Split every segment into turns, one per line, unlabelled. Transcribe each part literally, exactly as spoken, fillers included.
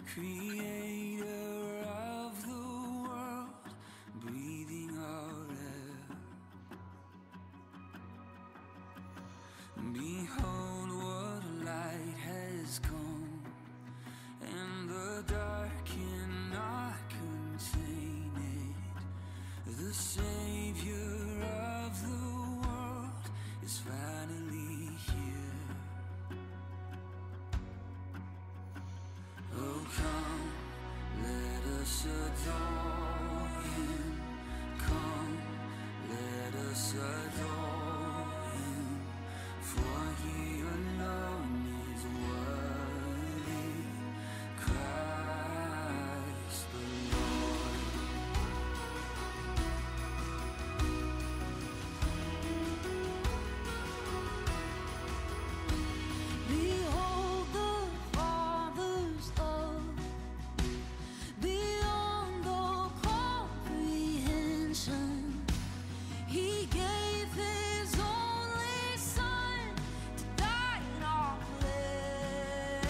Creator of the world, breathing our air. Behold what light has come, and the dark cannot contain it. The Savior of the world is finally here. Oh, come, let us adore Him. Come, let us adore Him. For He alone is worthy, Christ the Lord.
Behold the Father's love beyond all comprehension. He gave His only Son to die in our place.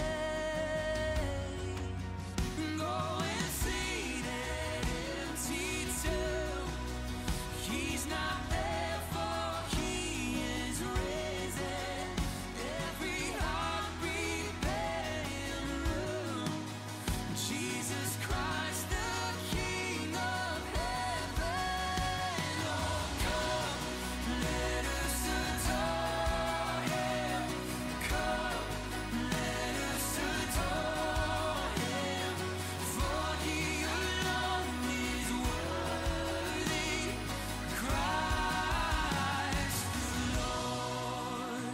Go and see that empty tomb. He's not there, for He is risen. Every heart prepare room. Jesus Christ, the King of heaven. Oh, come, let us adore Him. Come, let us adore Him. For He alone is worthy, Christ the Lord.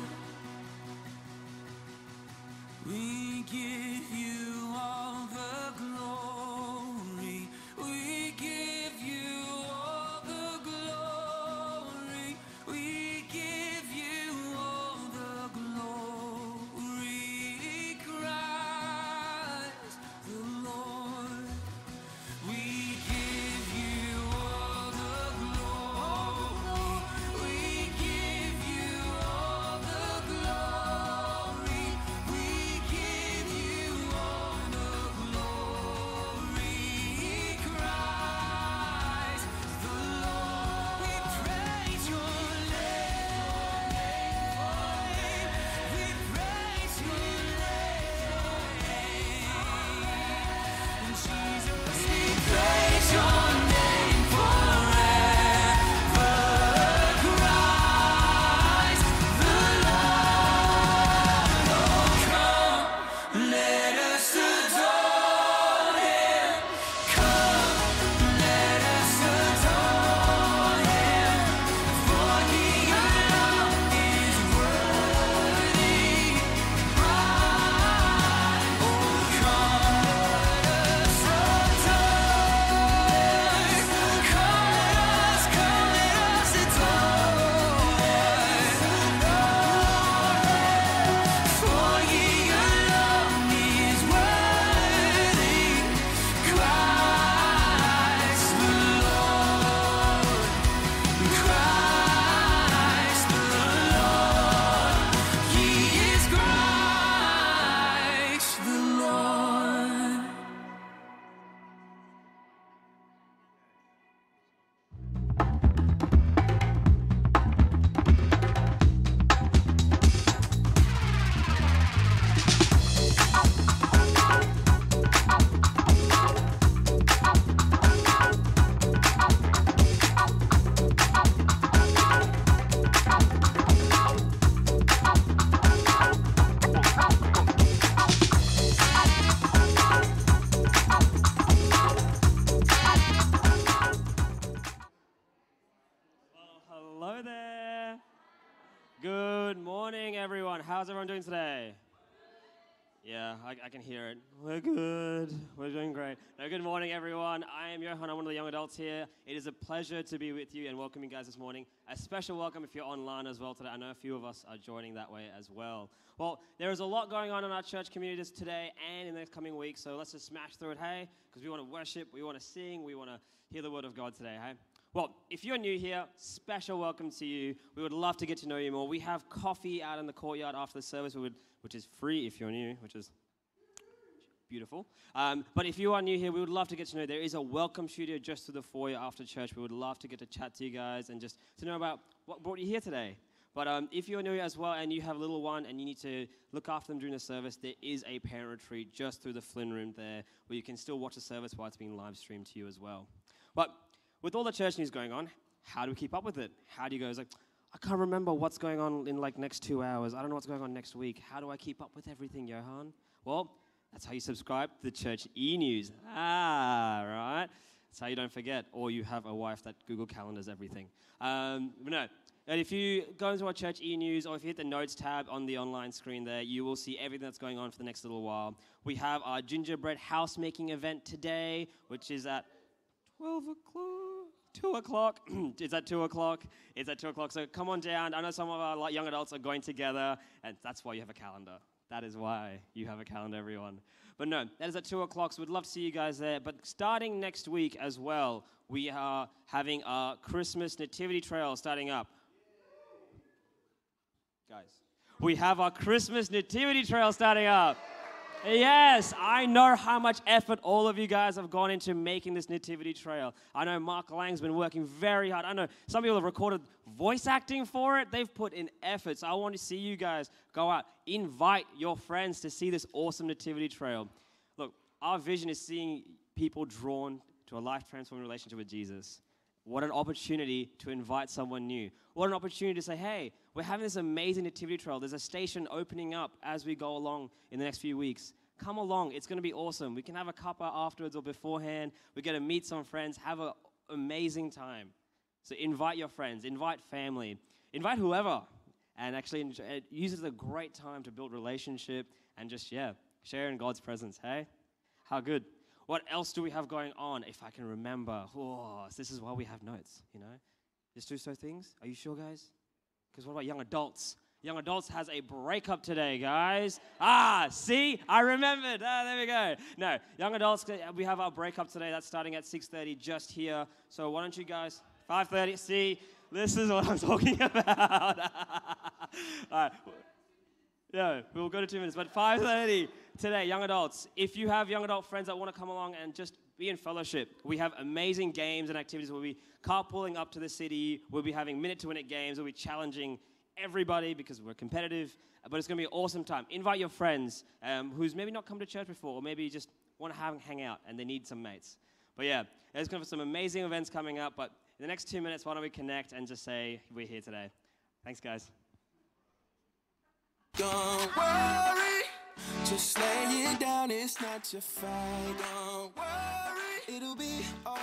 We give You all the glory. We give You all the glory. We give You all the glory, Christ the Lord. We give You all the glory. We give You all the glory. We give You all the glory, Christ the Lord. We praise Your name. We praise Your name. Jesus, we praise Your name forever, Christ the Lord. Oh, come, let us adore Him. Come, let us adore Him. For He alone is worthy, Christ. Oh, come, let us adore Him. Come, let us, come, let us adore Him. For He alone is worthy, Christ the Lord, Christ the Lord. He is Christ the Lord.
Well, hello there. Good morning, everyone. How's everyone doing today? Yeah, I, I can hear it. We're good. We're doing great. No, good morning, everyone. I am Johan. I'm one of the young adults here. It is a pleasure to be with you and welcome you guys this morning. A special welcome if you're online as well today. I know a few of us are joining that way as well. Well, there is a lot going on in our church communities today and in the next coming weeks, so let's just smash through it, hey? Because we want to worship, we want to sing, we want to hear the word of God today, hey? Well, if you're new here, special welcome to you. We would love to get to know you more. We have coffee out in the courtyard after the service, we would, which is free if you're new, which is beautiful. Um, but if you are new here, we would love to get to know. There is a welcome studio just to the foyer after church. We would love to get to chat to you guys and just to know about what brought you here today. But um, if you're new as well and you have a little one and you need to look after them during the service, there is a parent retreat just through the Flynn room there where you can still watch the service while it's being live streamed to you as well. But with all the church news going on, how do we keep up with it? How do you go, it's like, I can't remember what's going on in like next two hours. I don't know what's going on next week. How do I keep up with everything, Johan? Well, that's how you subscribe to the church e-news. Ah, right. That's how you don't forget. Or you have a wife that Google Calendars everything. Um, but no. And if you go into our church e-news or if you hit the notes tab on the online screen there, you will see everything that's going on for the next little while. We have our gingerbread house making event today, which is at twelve o'clock, two o'clock. It's at two o'clock. It's at two o'clock. So come on down. I know some of our young adults are going together, and that's why you have a calendar. That is why you have a calendar, everyone. But no, that is at two o'clock, so we'd love to see you guys there. But starting next week as well, we are having our Christmas Nativity Trail starting up. Guys, we have our Christmas Nativity Trail starting up. Yes, I know how much effort all of you guys have gone into making this Nativity Trail. I know Mark Lang's been working very hard. I know some people have recorded voice acting for it. They've put in effort. So I want to see you guys go out. Invite your friends to see this awesome Nativity Trail. Look, our vision is seeing people drawn to a life-transforming relationship with Jesus. What an opportunity to invite someone new. What an opportunity to say, hey, we're having this amazing Nativity Trail. There's a station opening up as we go along in the next few weeks. Come along. It's going to be awesome. We can have a cuppa afterwards or beforehand. We're going to meet some friends, have an amazing time. So invite your friends, invite family, invite whoever, and actually enjoy, use it as a great time to build relationship and just, yeah, share in God's presence, hey? How good. What else do we have going on? If I can remember. Oh, this is why we have notes, you know? Just do so things. Are you sure, guys? Because what about young adults? Young adults has a breakup today, guys. Ah, see? I remembered. Ah, there we go. No, young adults, we have our breakup today. That's starting at six thirty just here. So why don't you guys, five thirty, see? This is what I'm talking about. All right. Yeah, we'll go to two minutes, but five thirty today, young adults. If you have young adult friends that want to come along and just be in fellowship, we have amazing games and activities. We'll be carpooling up to the city. We'll be having minute-to-minute games. We'll be challenging everybody because we're competitive, but it's going to be an awesome time. Invite your friends um, who's maybe not come to church before or maybe just want to have, hang out and they need some mates. But yeah, there's going to be some amazing events coming up, but in the next two minutes, why don't we connect and just say we're here today. Thanks, guys.
Don't worry, just lay it down, it's not your fight. Don't worry, it'll be alright.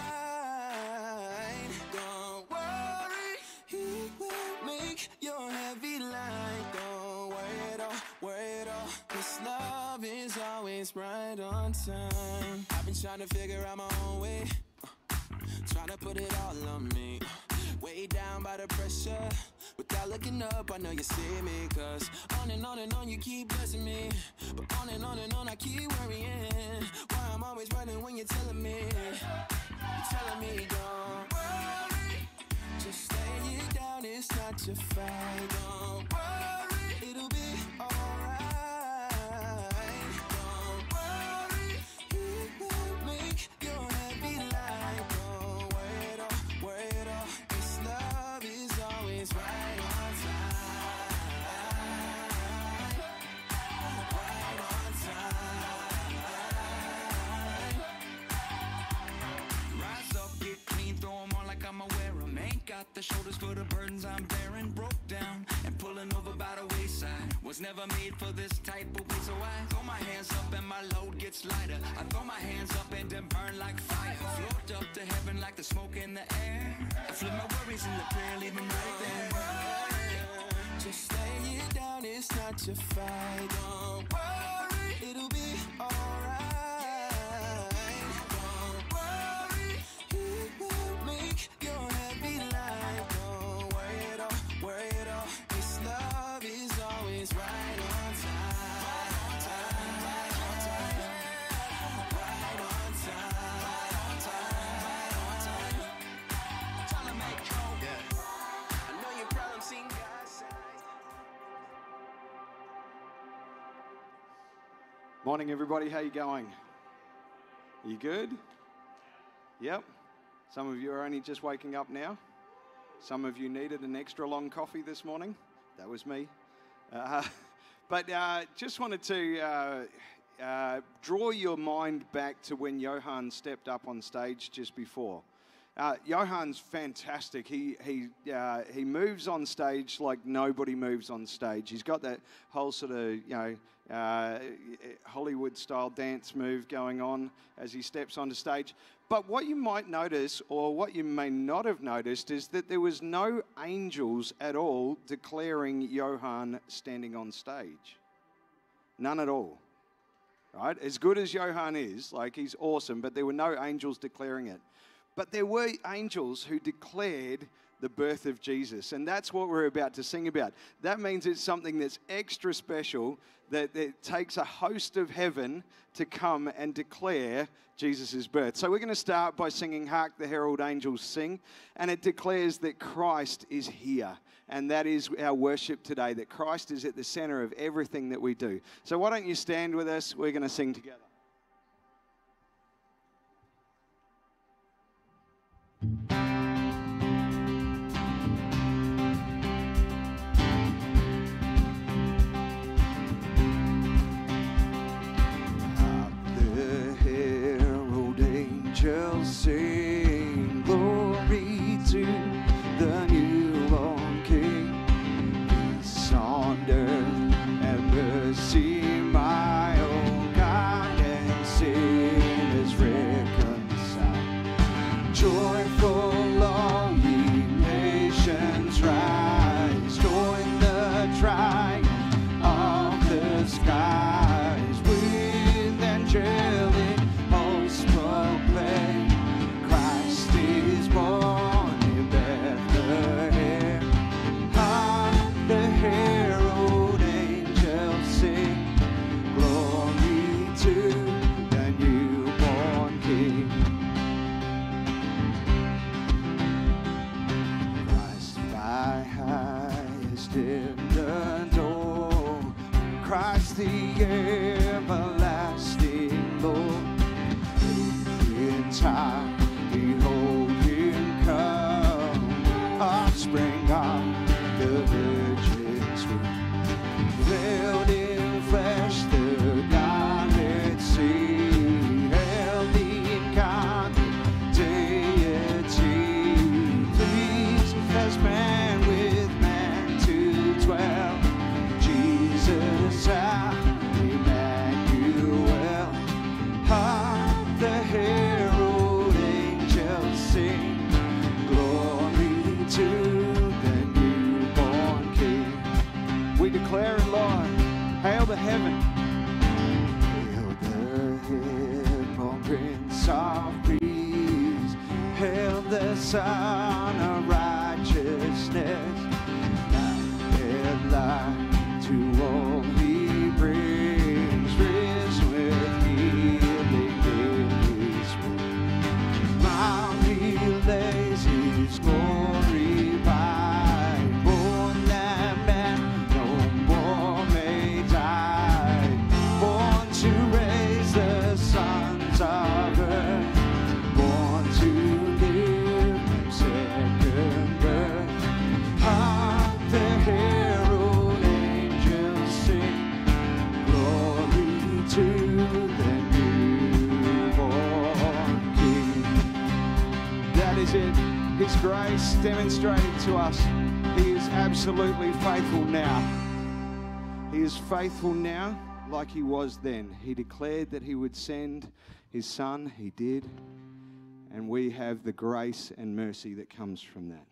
Don't worry, he will make your heavy light. Don't worry at all, worry at all. This love is always right on time. I've been trying to figure out my own way, uh, trying to put it all on me. Way down by the pressure, without looking up, I know you see me. Cause on and on and on you keep blessing me, but on and on and on I keep worrying. Why I'm always running when you're telling me, you're telling me don't worry, just lay it down, it's not your fight. Don't worry, it'll be alright. Don't worry, he will make your heavy light. Don't worry at all, worry at all. This love is always right on time. Right on time. Rise up, get clean, throw 'em on like I'm aware 'em. Ain't got the shoulders for the burdens I'm bearing. Broke down and pulling over by the wayside. Was never made for this type of way, so I throw my hands up and my load gets lighter. I throw my hands up and then burn like fire. Float up to heaven like the smoke in the air. I flip my worries in the prayer, leave 'em right there. Just lay it down, it's not your fight. Don't worry, it'll be alright. Don't worry, he will make your heavy light. Don't worry at all, worry at all. This love is always right on time. Right on time, right on time, right on time, right on time. Trying to make hope. I know your problems seem God's size.
Morning, everybody. How you going? Are you good? Yep. Some of you are only just waking up now. Some of you needed an extra long coffee this morning. That was me. Uh, but uh, just wanted to uh, uh, draw your mind back to when Johan stepped up on stage just before. Uh, Johan's fantastic. He he uh, he moves on stage like nobody moves on stage. He's got that whole sort of, you know, uh, Hollywood-style dance move going on as he steps onto stage. But what you might notice, or what you may not have noticed, is that there was no angels at all declaring Johan standing on stage. None at all. Right? As good as Johan is, like, he's awesome, but there were no angels declaring it. But there were angels who declared the birth of Jesus, and that's what we're about to sing about. That means it's something that's extra special, that it takes a host of heaven to come and declare Jesus' birth. So we're going to start by singing Hark the Herald Angels Sing, and it declares that Christ is here. And that is our worship today, that Christ is at the center of everything that we do. So why don't you stand with us? We're going to sing together.
Angels sing glory to the newborn King. Peace on earth and mercy, mild, kind and sinners reconciled. Joyful all ye nations rise, join the triumph of the skies with angelic hosts proclaim, Christ is born in Bethlehem. Hark the herald angels sing, glory to the newborn King. Christ by highest in the door, Christ the everlasting Lord. Time, behold him come, offspring of the Virgin's womb. Veiled in flesh, the Godhead see, held the incarnate deity, pleased as man with man to dwell. Jesus, our Emmanuel. Hark the herald angels sing, glory to the newborn King. We declare it, Lord, hail the heaven. Hail the heaven, Prince of Peace. Hail the Son of Righteousness. Light and light to all he brings, risen with healing in his wings. Mount he lays his glory by, born that man no more may die, born to raise the sons of earth, born to give them second birth. Hark the herald angels sing, glory to the newborn King. That is it. His grace demonstrated to us. He is absolutely faithful now. He is faithful now like he was then. He declared that he would send his son. He did. And we have the grace and mercy that comes from that.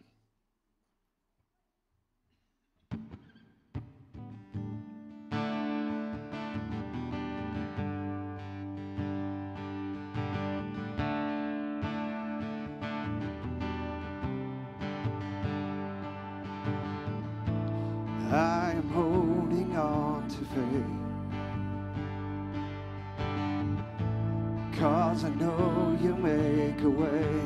I am holding on to faith, 'cause I know you make a way,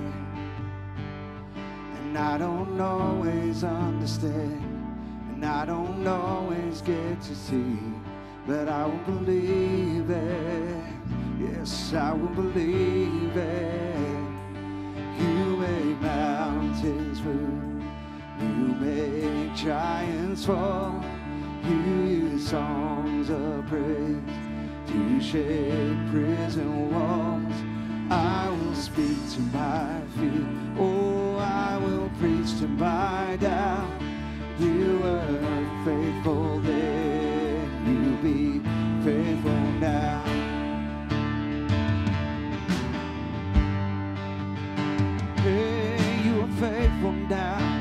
and I don't always understand, and I don't always get to see, but I will believe it. Yes, I will believe it. You make mountains move, you make giants fall. You use songs of praise to shake prison walls. I will speak to my fear. Oh, I will preach to my doubt. You were faithful then, you be faithful now. Hey, you are faithful now.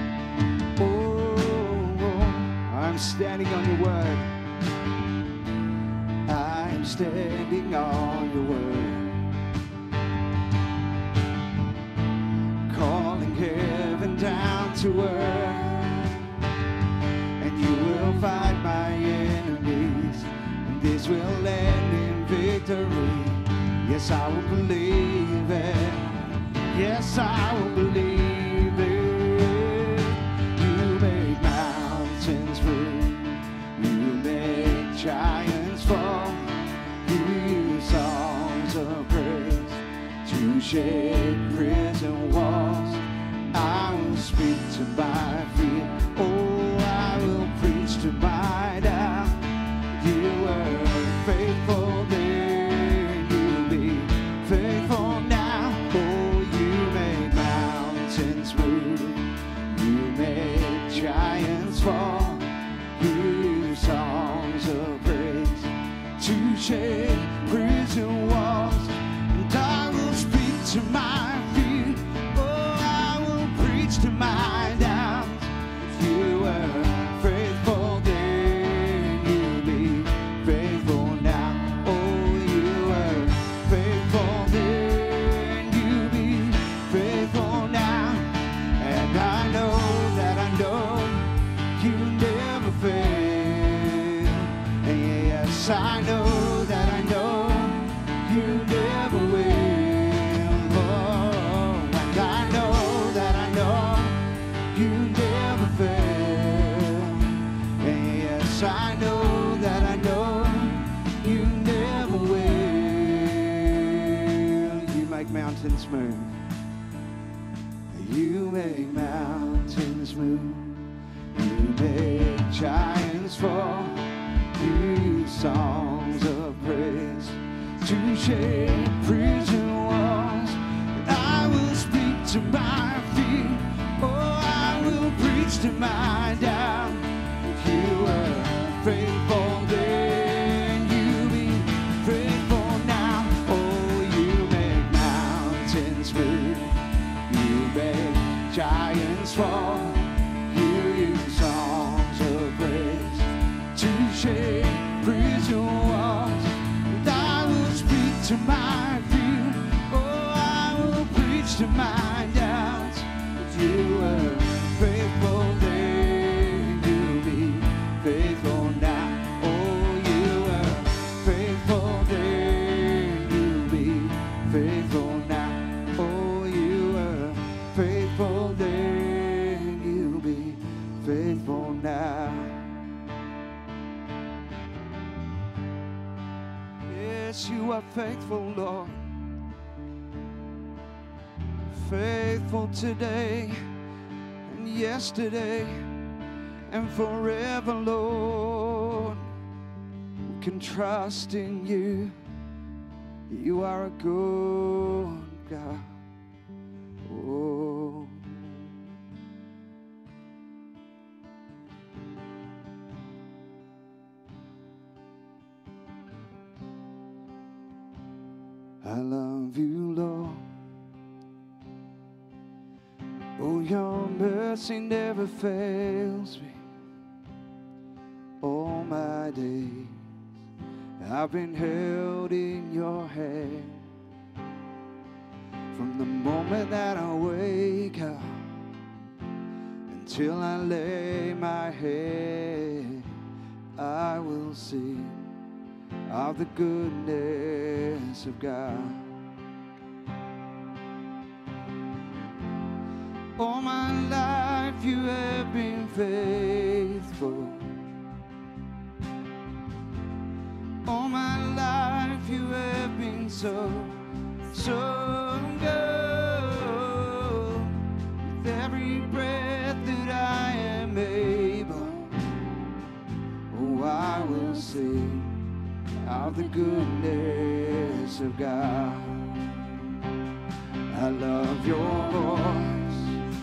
I'm standing on your word. I'm standing on your word. Calling heaven down to earth. And you will fight my enemies. And this will end in victory. Yes, I will believe it. Yes, I will believe it. You make giants fall. You use songs of praise to shake prison walls. I will speak to my fear. Oh, I will preach to my doubt. You were faithful then, you'll be faithful now. Oh, you make mountains move. You make giants fall. Songs of praise to shake prison walls, and I will speak to my fear. Oh, I will preach to my doubts. You were faithful then, you'll be faithful now. Oh, you were faithful then, you'll be faithful now. And I know that I know you never fail. I know that I know you never will. Oh, and I know that I know you never fail. And yes, I know that I know you never will. You make mountains move. You make mountains move. You make giants fall. You songs of praise to shake prison walls. And I will speak to my fear. Oh, I will preach to my doubt. You were faithful then, you be faithful now. Oh, you make mountains move. You make giants fall. You use songs of praise to shake prison walls. And I will speak to my fear. Oh, I will preach to my doubts. You were faithful then, you'll be faithful now. Oh, you were faithful then, you'll be faithful now. Oh, you were faithful then, you'll be faithful now. Yes, you are faithful, Lord. Faithful today and yesterday and forever, Lord. We can trust in you. You are a good God. Oh. I love you, Lord. Oh, your mercy never fails me. All my days I've been held in your hand. From the moment that I wake up until I lay my head, I will sing of the goodness of God. All my life you have been faithful. been so, so good. With every breath that I am able, oh, I will sing of the goodness of God. I love your voice.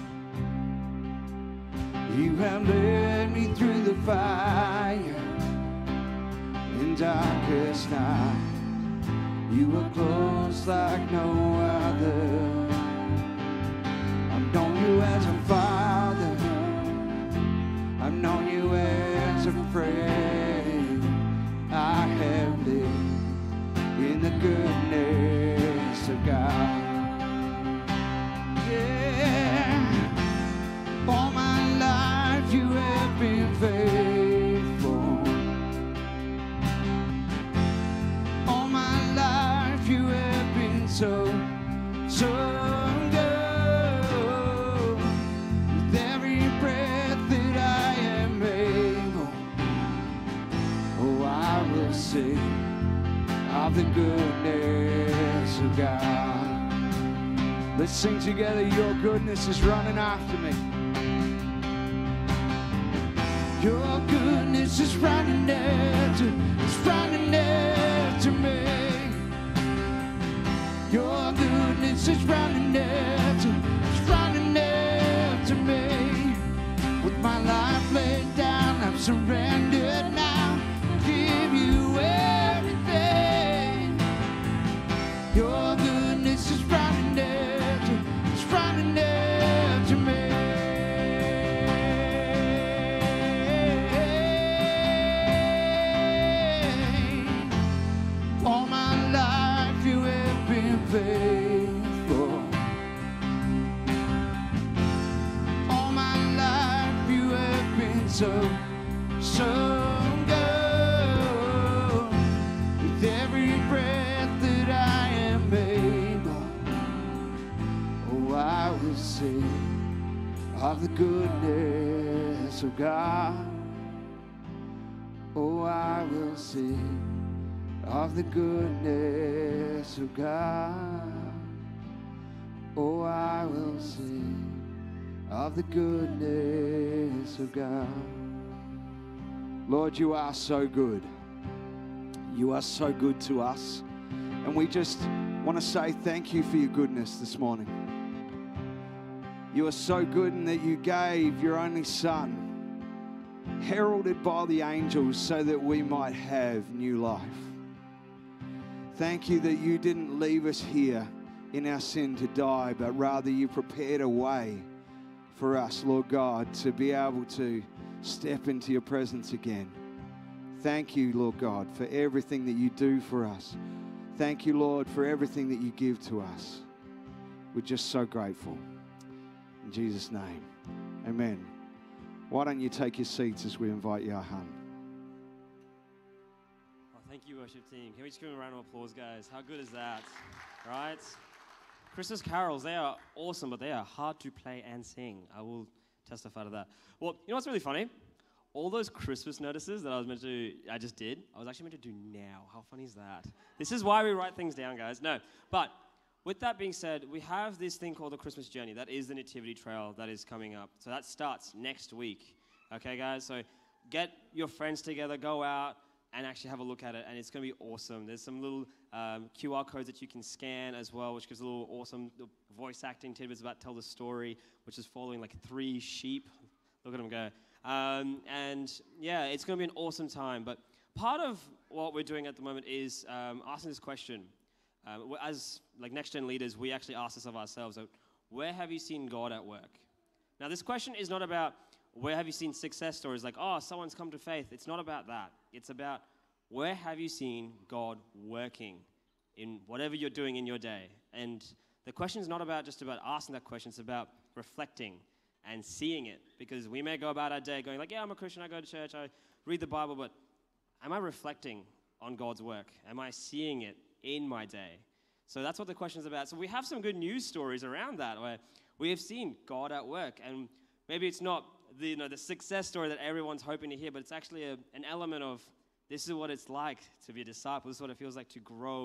You have led me through the fire in darkest night. You were close like no other. I've known you as a father. I've known you as a friend. I have lived in the goodness of God. Yeah, all my life you have been faithful. All my life you have been so, so good. With every breath that I am able, oh, I will sing of the goodness of God. Let's sing together. Your goodness is running after me. Your goodness is running after, it's running after me. Your goodness is running after, it's running after me. With my life laid down, I'm surrendered now. Give you everything. Your goodness is running after, it's running after me. All my life you have been faithful. All my life you have been so, so good. With every breath that I am able, oh, I will sing of the goodness of God. Oh, I will sing of the goodness of God. Oh, I will sing of the goodness of God. Lord, you are so good. You are so good to us. And we just want to say thank you for your goodness this morning. You are so good in that you gave your only Son, heralded by the angels, so that we might have new life. Thank you that you didn't leave us here in our sin to die, but rather you prepared a way for us, Lord God, to be able to step into your presence again. Thank you, Lord God, for everything that you do for us. Thank you, Lord, for everything that you give to us. We're just so grateful. In Jesus' name, amen. Why don't you take your seats as we invite Yahan?
Oh, thank you, worship team. Can we just give them a round of applause, guys? How good is that, right? Christmas carols, they are awesome, but they are hard to play and sing. I will testify to that. Well, you know what's really funny? All those Christmas notices that I was meant to, I just did, I was actually meant to do now. How funny is that? This is why we write things down, guys. No, but with that being said, we have this thing called the Christmas Journey. That is the Nativity Trail that is coming up. So that starts next week. Okay, guys? So get your friends together, go out, and actually have a look at it, and it's going to be awesome. There's some little um, Q R codes that you can scan as well, which gives a little awesome voice acting tidbits about Tell the Story, which is following like three sheep. Look at them go. Um, and yeah, it's going to be an awesome time. But part of what we're doing at the moment is um, asking this question. Um, as like Next Gen leaders, we actually ask this of ourselves. Like, where have you seen God at work? Now, this question is not about where have you seen success stories like, oh, someone's come to faith. It's not about that. It's about where have you seen God working in whatever you're doing in your day. And the question is not about just about asking that question. It's about reflecting and seeing it. Because we may go about our day going like, yeah, I'm a Christian, I go to church, I read the Bible, but am I reflecting on God's work? Am I seeing it in my day? So that's what the question is about. So we have some good news stories around that where we have seen God at work. And maybe it's not the, you know, the success story that everyone's hoping to hear, but it's actually a, an element of this is what it's like to be a disciple. This is what it feels like to grow and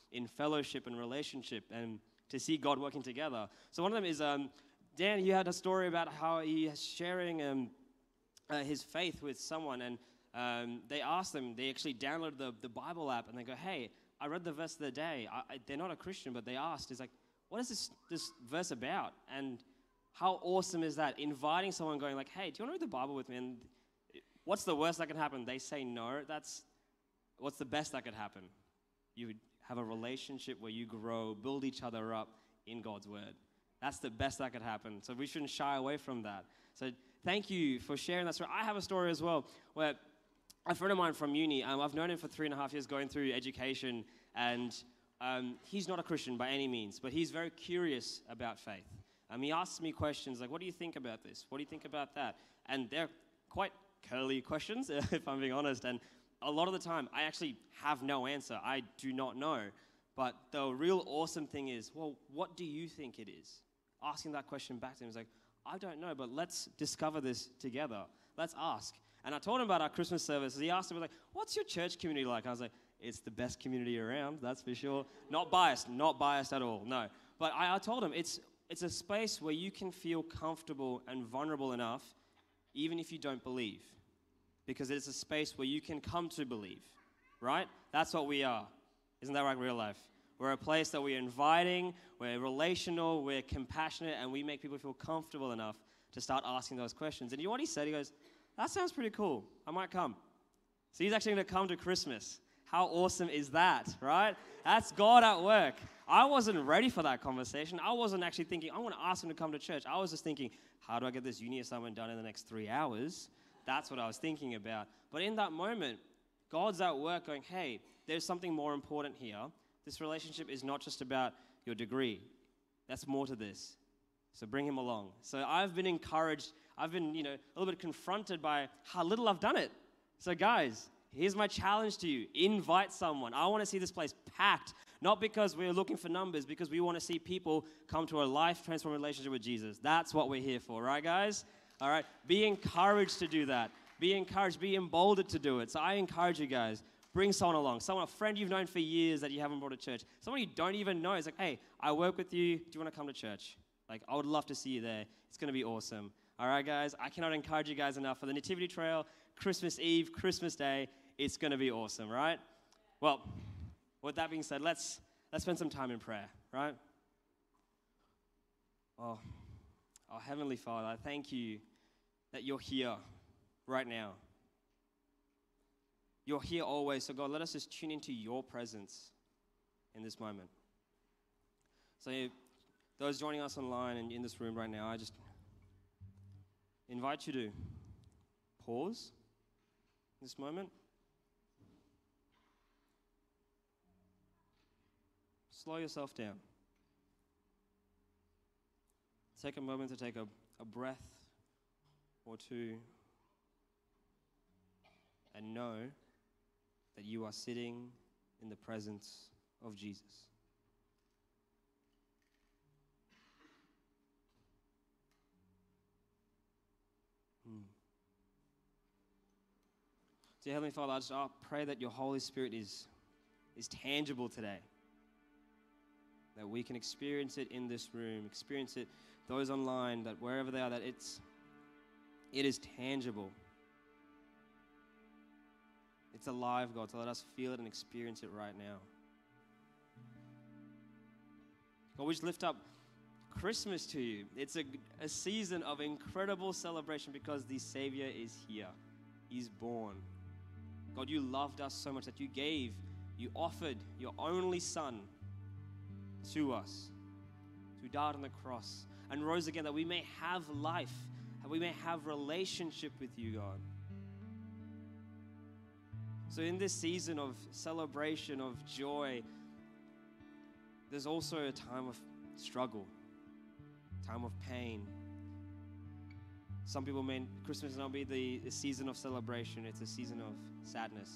in fellowship and relationship and to see God working together. So one of them is, um, Dan, you had a story about how he is sharing um, uh, his faith with someone, and um, they asked them, they actually downloaded the, the Bible app, and they go, hey, I read the verse of the day. I, I, they're not a Christian, but they asked, it's like, what is this, this verse about? And how awesome is that? Inviting someone going like, hey, do you want to read the Bible with me? And what's the worst that can happen? They say no. That's, what's the best that could happen? You would have a relationship where you grow, build each other up in God's word. That's the best that could happen. So we shouldn't shy away from that. So thank you for sharing that story. I have a story as well where a friend of mine from uni, um, I've known him for three and a half years going through education, and um, he's not a Christian by any means, but he's very curious about faith. Um, he asks me questions like, what do you think about this? What do you think about that? And they're quite curly questions, if I'm being honest. And a lot of the time, I actually have no answer. I do not know. But the real awesome thing is, well, what do you think it is? Asking that question back to him is like, I don't know, but let's discover this together. Let's ask. And I told him about our Christmas service. He asked me, like, what's your church community like? I was like, it's the best community around, that's for sure. Not biased, not biased at all, no. But I, I told him, it's, it's a space where you can feel comfortable and vulnerable enough, even if you don't believe. Because it's a space where you can come to believe, right? That's what we are. Isn't that right, real life? We're a place that we're inviting, we're relational, we're compassionate, and we make people feel comfortable enough to start asking those questions. And you know what he said? He goes, that sounds pretty cool. I might come. So he's actually going to come to Christmas. How awesome is that, right? That's God at work. I wasn't ready for that conversation. I wasn't actually thinking, I want to ask him to come to church. I was just thinking, how do I get this uni assignment done in the next three hours? That's what I was thinking about. But in that moment, God's at work going, hey, there's something more important here. This relationship is not just about your degree. That's more to this. So bring him along. So I've been encouraged. I've been, you know, a little bit confronted by how little I've done it. So guys, here's my challenge to you. Invite someone. I want to see this place packed. Not because we're looking for numbers, because we want to see people come to a life-transforming relationship with Jesus. That's what we're here for, right, guys? All right? Be encouraged to do that. Be encouraged. Be emboldened to do it. So I encourage you guys. Bring someone along. Someone, a friend you've known for years that you haven't brought to church. Someone you don't even know. It's like, hey, I work with you. Do you want to come to church? Like, I would love to see you there. It's going to be awesome. All right, guys? I cannot encourage you guys enough for the Nativity Trail, Christmas Eve, Christmas Day. It's going to be awesome, right? Well, with that being said, let's let's spend some time in prayer, right? Oh, oh, Heavenly Father, I thank you that you're here right now. You're here always, so God, let us just tune into your presence in this moment. So those joining us online and in this room right now, I just invite you to pause this moment. Slow yourself down. Take a moment to take a, a breath or two and know that you are sitting in the presence of Jesus. Hmm. Dear Heavenly Father, I just I pray that your Holy Spirit is, is tangible today. That we can experience it in this room, experience it, those online, that wherever they are, that it's, it is tangible. It's alive, God, so let us feel it and experience it right now. God, we just lift up Christmas to you. It's a, a season of incredible celebration because the Savior is here. He's born. God, you loved us so much that you gave, you offered your only Son to us, who died on the cross and rose again, that we may have life, that we may have relationship with you, God. So in this season of celebration, of joy, there's also a time of struggle, time of pain. Some people may, Christmas will not be the, the season of celebration, it's a season of sadness.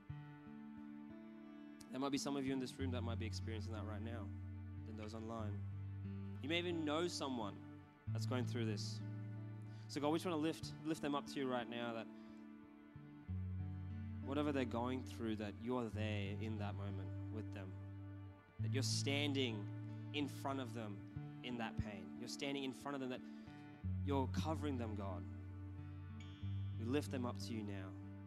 There might be some of you in this room that might be experiencing that right now, and those online. You may even know someone that's going through this. So God, we just want to lift, lift them up to you right now, that whatever they're going through, that you're there in that moment with them. that you're standing in front of them in that pain. You're standing in front of them, that you're covering them, God. We lift them up to you now.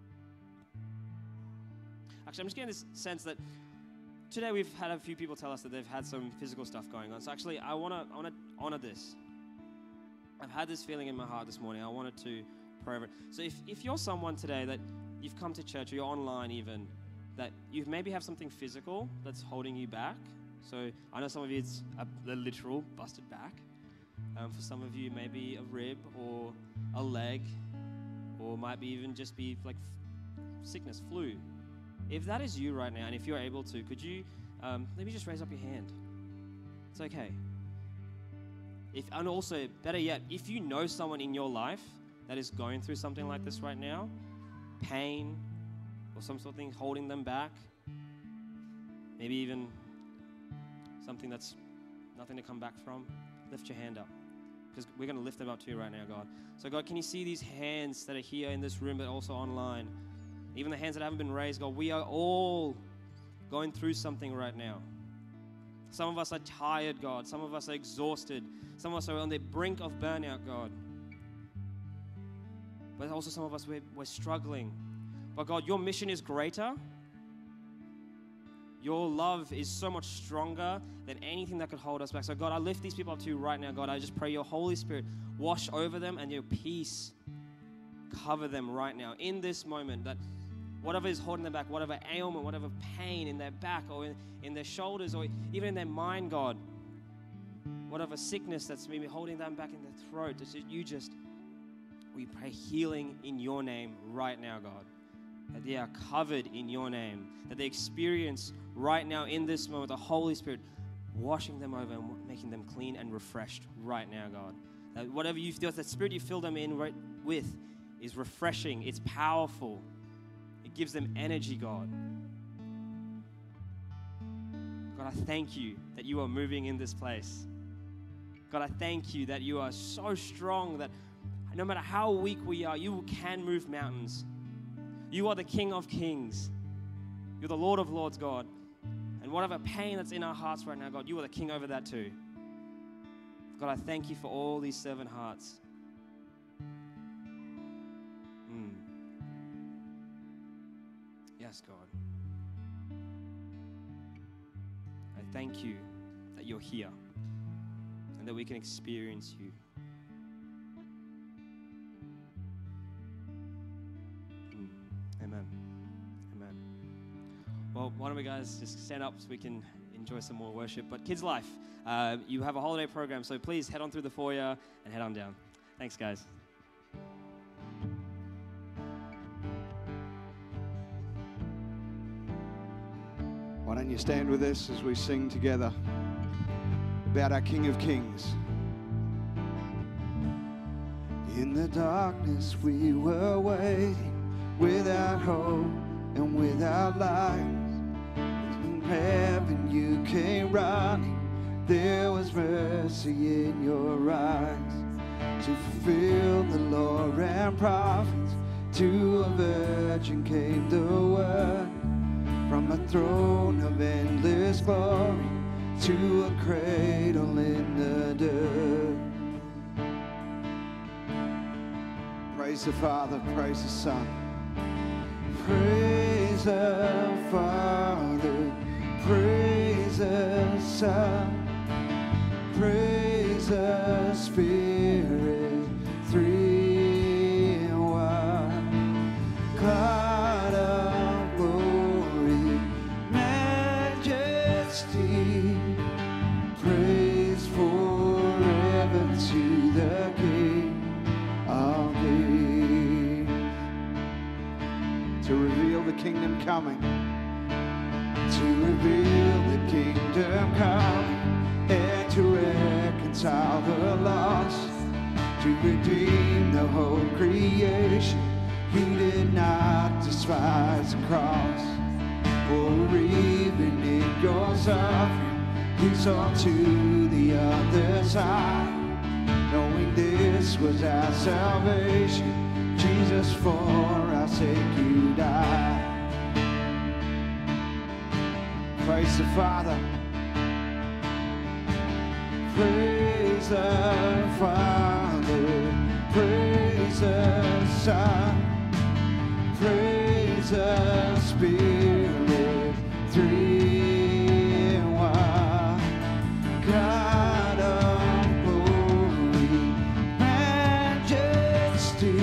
Actually, I'm just getting this sense that today we've had a few people tell us that they've had some physical stuff going on. So actually, I want to I want to honor this. I've had this feeling in my heart this morning. I wanted to pray over it. So if, if you're someone today that you've come to church or you're online even, that you maybe have something physical that's holding you back. So I know some of you it's a, a literal busted back. Um, for some of you, maybe a rib or a leg, or might be even just be like f- sickness, flu. If that is you right now, and if you're able to, could you um, maybe just raise up your hand? It's okay. If, and also, better yet, if you know someone in your life that is going through something like this right now, pain or some sort of thing holding them back, maybe even something that's nothing to come back from, lift your hand up, because we're going to lift them up to you right now, God. So, God, can you see these hands that are here in this room but also online? Even the hands that haven't been raised, God, we are all going through something right now. Some of us are tired, God. Some of us are exhausted. Some of us are on the brink of burnout, God. But also some of us, we're, we're struggling. But God, your mission is greater. Your love is so much stronger than anything that could hold us back. So God, I lift these people up to you right now, God. I just pray your Holy Spirit wash over them and your peace cover them right now in this moment, that whatever is holding them back, whatever ailment, whatever pain in their back or in, in their shoulders or even in their mind, God, whatever sickness that's maybe holding them back in their throat, that you just, we pray healing in your name right now, God, that they are covered in your name, that they experience right now in this moment the Holy Spirit washing them over and making them clean and refreshed right now, God. That whatever you feel, that spirit you fill them in right with is refreshing, it's powerful. It gives them energy, God. God, I thank you that you are moving in this place. God, I thank you that you are so strong that no matter how weak we are, you can move mountains. You are the King of Kings. You're the Lord of Lords, God. And whatever pain that's in our hearts right now, God, you are the King over that too. God, I thank you for all these servant hearts. Mm. Yes, God. I thank you that you're here and that we can experience you. Mm. Amen. Amen. Well, why don't we guys just stand up so we can enjoy some more worship. But Kids Life, uh, you have a holiday program, so please head on through the foyer and head on down. Thanks, guys.
Why don't you stand with us as we sing together about our King of Kings. In the darkness we were waiting, without hope and without light. In heaven you came running, there was mercy in your eyes. To fulfill the law and prophets, to a virgin came the word. From a throne of endless glory to a cradle in the dirt. Praise the Father, praise the Son. Praise the Father, praise the Son, praise the Spirit, three in one. God of glory, majesty, praise forever to the King of Kings. To reveal the kingdom coming, to reveal the kingdom coming, and to reconcile the lost, to redeem the whole creation. He did not despise the cross, for even in your suffering, he saw to the other side, knowing this was our salvation. Jesus, for our sake you died. Praise the Father, Praise the Father, praise the Son, praise the Spirit, three in one. God of glory, majesty,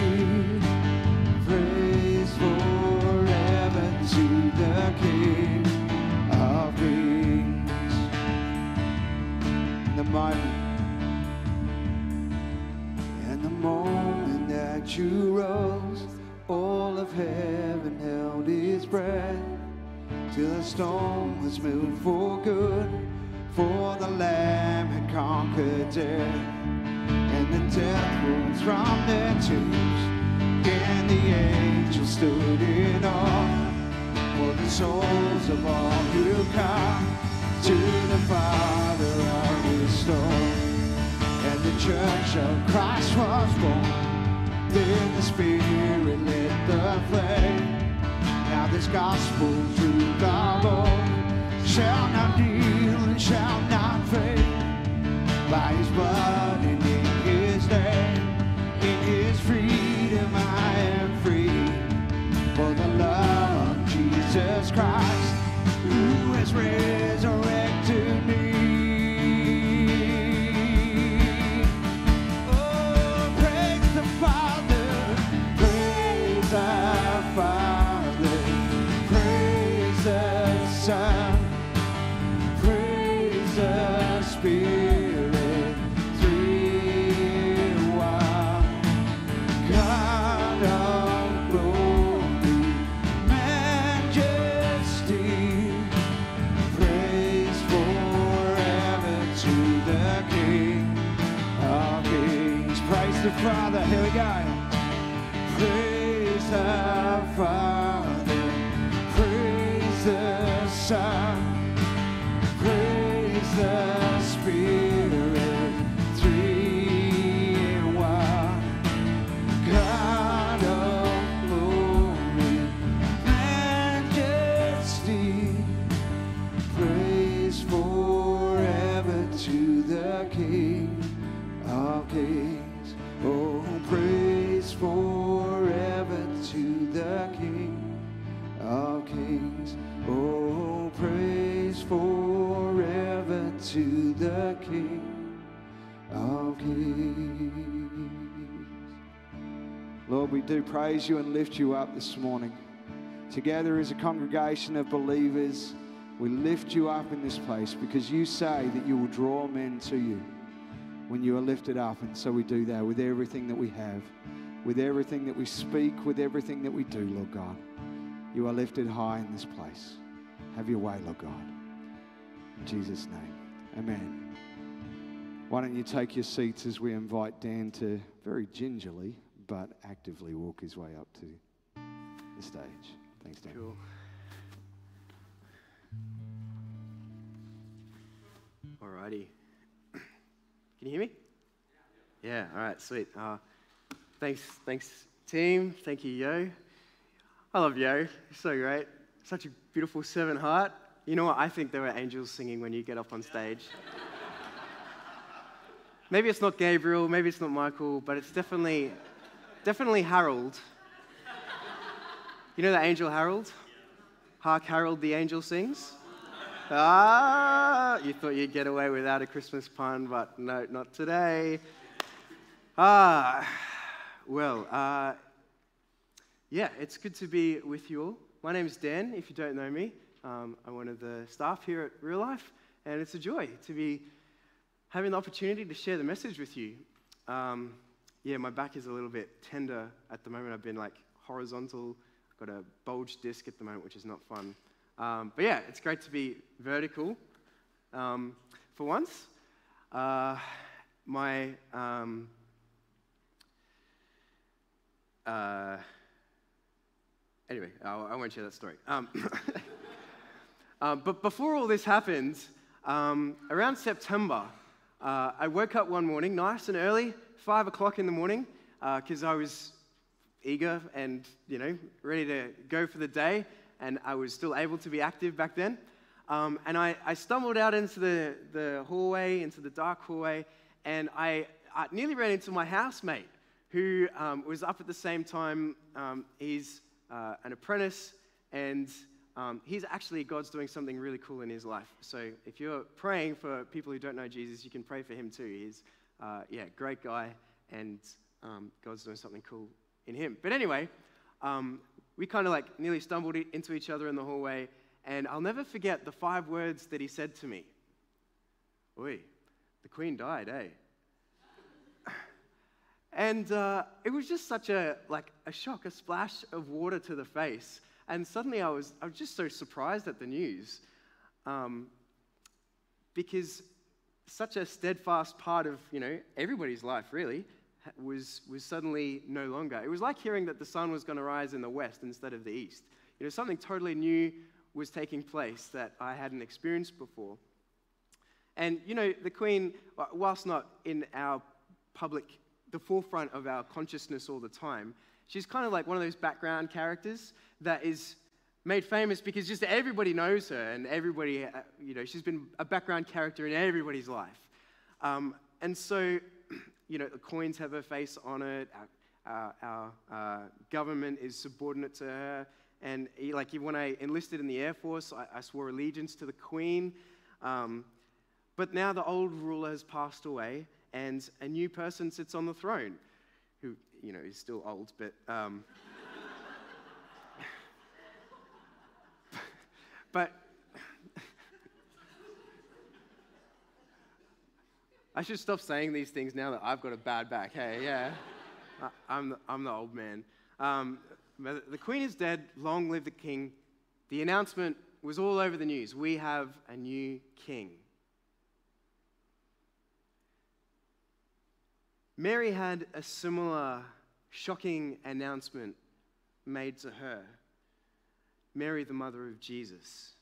praise forever to the King of Kings. In the moment, in the moment that you rose, all of heaven held its breath, till the storm was moved for good, for the Lamb had conquered death, and the death rose from their tombs, and the angels stood in awe, for the souls of all who come to the Father are restored. And the church of Christ was born, then the Spirit lit the flame. Now this gospel truth our Lord shall not kneel and shall not fade. By his blood and in his name, in his freedom I am free. For the love of Jesus Christ, who has resurrected me. Oh, praise the Father, praise the Father, praise the Son, praise the Spirit, three in one. God of glory, majesty, praise forever to the King of Kings. Praise the Father, here we go. Praise the Father, praise the Son, praise the Spirit, three in one. God of glory, majesty, praise forever to the King of Kings. Oh, praise forever to the King of Kings. Oh, praise forever to the King of Kings. Lord, we do praise you and lift you up this morning. Together as a congregation of believers, we lift you up in this place because you say that you will draw men to you when you are lifted up. And so we do that with everything that we have, with everything that we speak, with everything that we do, Lord God. You are lifted high in this place. Have your way, Lord God. In Jesus' name, amen. Why don't you take your seats as we invite Dan to very gingerly but actively walk his way up to the stage. Thanks, Dan.
Cool. Alrighty. Can you hear me? Yeah, all right, sweet. Uh, thanks, thanks, team. Thank you, Yo. I love Yo. He's so great. Such a beautiful servant heart. You know what? I think there were angels singing when you get up on stage. Maybe it's not Gabriel, maybe it's not Michael, but it's definitely, definitely Harold. You know the angel Harold? Hark, Harold, the angel sings. Ah, you thought you'd get away without a Christmas pun, but no, not today. Ah, well, uh, yeah, it's good to be with you all. My name is Dan, if you don't know me. Um, I'm one of the staff here at Real Life, and it's a joy to be having the opportunity to share the message with you. Um, yeah, my back is a little bit tender at the moment. I've been like horizontal. I've got a bulged disc at the moment, which is not fun. Um, but yeah, it's great to be vertical um, for once. Uh, my um, uh, anyway, I, I won't share that story. Um, uh, but before all this happened, um, around September, uh, I woke up one morning, nice and early, five o'clock in the morning, because uh, I was eager and you know ready to go for the day. And I was still able to be active back then. Um, and I, I stumbled out into the, the hallway, into the dark hallway, and I, I nearly ran into my housemate, who um, was up at the same time. Um, he's uh, an apprentice, and um, he's actually, God's doing something really cool in his life. So if you're praying for people who don't know Jesus, you can pray for him too. He's, uh, yeah, great guy, and um, God's doing something cool in him. But anyway, um, we kind of like nearly stumbled into each other in the hallway, and I'll never forget the five words that he said to me. Oi, the Queen died, eh? And uh, it was just such a, like, a shock, a splash of water to the face. And suddenly I was, I was just so surprised at the news. Um, because such a steadfast part of, you know, everybody's life, really, was, was suddenly no longer. It was like hearing that the sun was going to rise in the west instead of the east. You know, something totally new was taking place that I hadn't experienced before. And, you know, the Queen, whilst not in our public, the forefront of our consciousness all the time, she's kind of like one of those background characters that is made famous because just everybody knows her, and everybody, you know, she's been a background character in everybody's life. Um, and so, you know, the coins have her face on it, our, our, our uh, government is subordinate to her, and like when I enlisted in the Air Force, I, I swore allegiance to the Queen. Um, but now the old ruler has passed away, and a new person sits on the throne, who, you know, is still old, but... Um, but... I should stop saying these things now that I've got a bad back. Hey, yeah. I, I'm, the, I'm the old man. Um, the Queen is dead. Long live the King. The announcement was all over the news. We have a new king. Mary had a similar shocking announcement made to her. Mary, the mother of Jesus.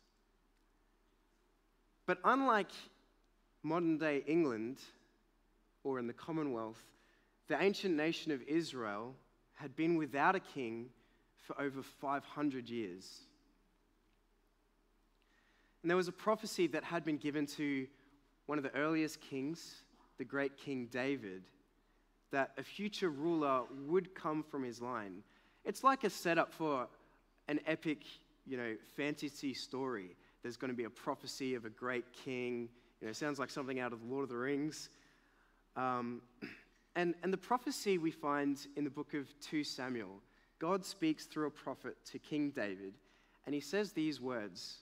But unlike modern-day England or in the Commonwealth, the ancient nation of Israel had been without a king for over five hundred years. And there was a prophecy that had been given to one of the earliest kings, the great King David, that a future ruler would come from his line. It's like a setup for an epic, you know, fantasy story. There's going to be a prophecy of a great king. You know, it sounds like something out of the Lord of the Rings. Um, and, and the prophecy we find in the book of Second Samuel. God speaks through a prophet to King David, and he says these words: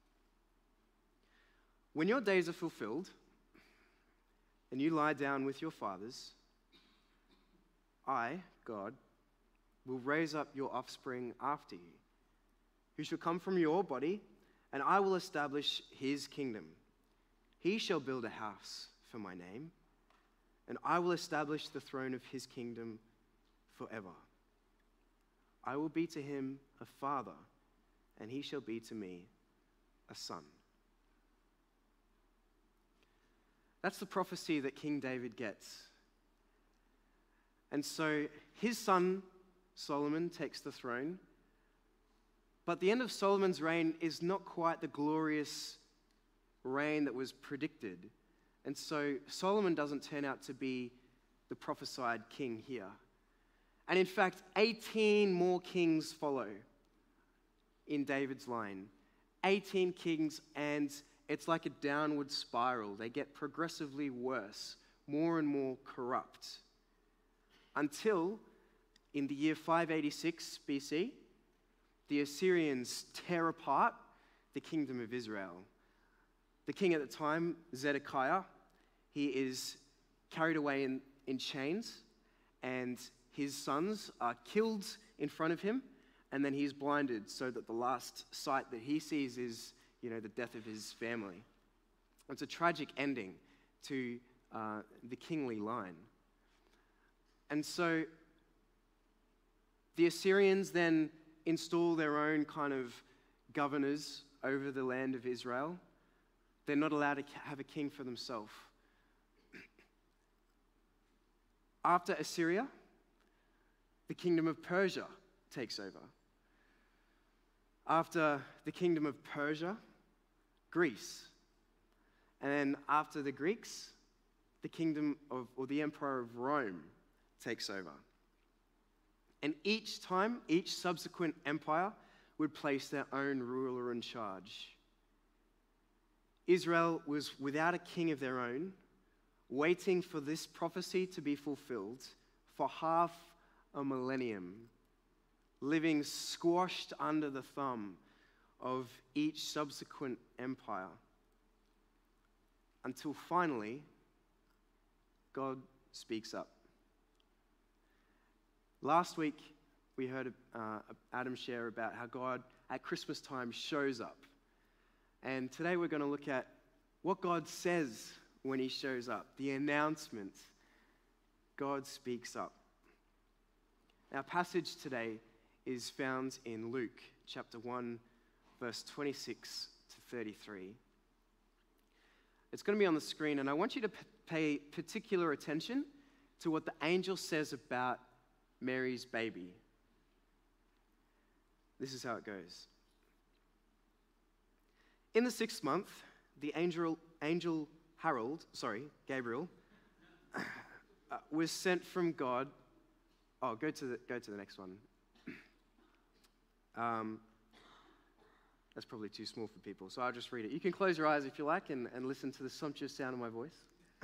"When your days are fulfilled, and you lie down with your fathers, I, God, will raise up your offspring after you, who shall come from your body, and I will establish his kingdom. He shall build a house for my name, and I will establish the throne of his kingdom forever. I will be to him a father, and he shall be to me a son." That's the prophecy that King David gets. And so his son, Solomon, takes the throne. But the end of Solomon's reign is not quite the glorious reign that was predicted. And so Solomon doesn't turn out to be the prophesied king here. And in fact, eighteen more kings follow in David's line. eighteen kings, and it's like a downward spiral. They get progressively worse, more and more corrupt. Until, in the year five eighty-six B C, the Assyrians tear apart the kingdom of Israel. The king at the time, Zedekiah, he is carried away in, in chains, and his sons are killed in front of him, and then he's blinded so that the last sight that he sees is, you know, the death of his family. It's a tragic ending to uh, the kingly line. And so the Assyrians then install their own kind of governors over the land of Israel. They're not allowed to have a king for themselves. After Assyria, the kingdom of Persia takes over. After the kingdom of Persia, Greece. And then after the Greeks, the kingdom of, or the empire of Rome takes over. And each time, each subsequent empire would place their own ruler in charge. Israel was without a king of their own, waiting for this prophecy to be fulfilled for half a millennium, living squashed under the thumb of each subsequent empire, until finally God speaks up. Last week we heard uh, Adam share about how God at Christmas time shows up. And today we're going to look at what God says when he shows up, the announcement. God speaks up. Our passage today is found in Luke chapter one, verse twenty-six to thirty-three. It's going to be on the screen, and I want you to p- pay particular attention to what the angel says about Mary's baby. This is how it goes. In the sixth month, the angel, angel Harold, sorry, Gabriel, uh, was sent from God. Oh, go to the, go to the next one. Um, that's probably too small for people, so I'll just read it. You can close your eyes if you like and, and listen to the sumptuous sound of my voice.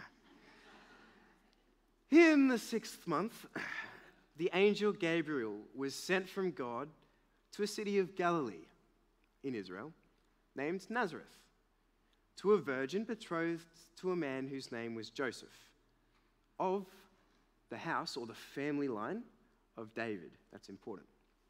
In the sixth month, the angel Gabriel was sent from God to a city of Galilee in Israel named Nazareth, to a virgin betrothed to a man whose name was Joseph, of the house or the family line of David. That's important.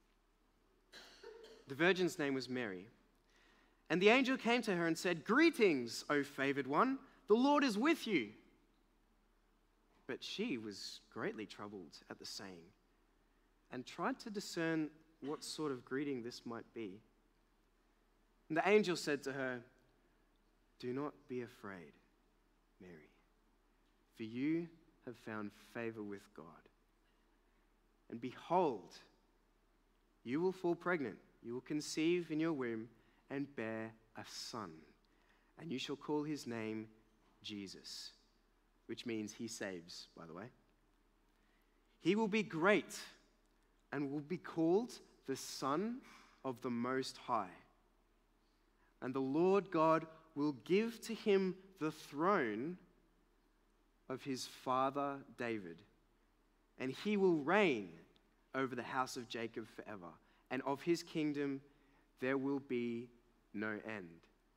The virgin's name was Mary. And the angel came to her and said, "Greetings, O favored one, the Lord is with you." But she was greatly troubled at the saying and tried to discern what sort of greeting this might be. And the angel said to her, "Do not be afraid, Mary, for you have found favor with God. And behold, you will fall pregnant, you will conceive in your womb and bear a son, and you shall call his name Jesus," which means he saves, by the way. "He will be great and will be called the Son of the Most High. And the Lord God will give to him the throne of his father David, and he will reign over the house of Jacob forever, and of his kingdom there will be no end."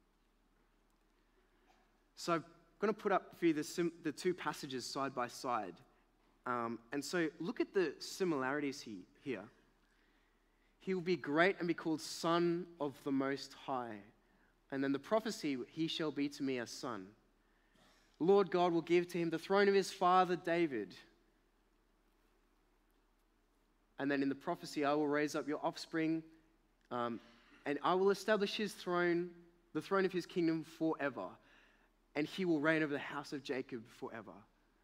So I'm going to put up for you the, sim- the two passages side by side. Um, and so look at the similarities he, here. He will be great and be called Son of the Most High. And then the prophecy, "He shall be to me a son." Lord God will give to him the throne of his father David. And then in the prophecy, "I will raise up your offspring, um, and I will establish his throne, the throne of his kingdom forever, and he will reign over the house of Jacob forever."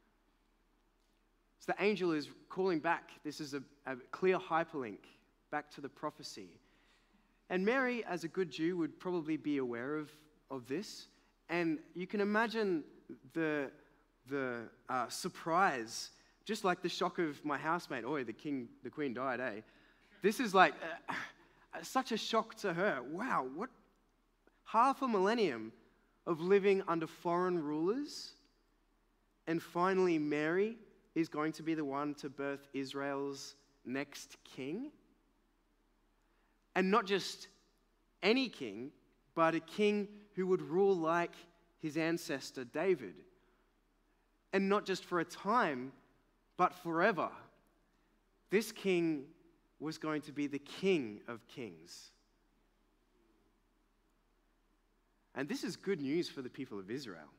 So the angel is calling back. This is a, a clear hyperlink back to the prophecy. And Mary, as a good Jew, would probably be aware of, of this. And you can imagine the, the uh, surprise, just like the shock of my housemate. "Oi, the king, the queen died, eh?" This is like uh, such a shock to her. Wow, what half a millennium of living under foreign rulers, and finally Mary is going to be the one to birth Israel's next king. And not just any king, but a king who would rule like his ancestor David. And not just for a time, but forever. This king was going to be the King of Kings. And this is good news for the people of Israel.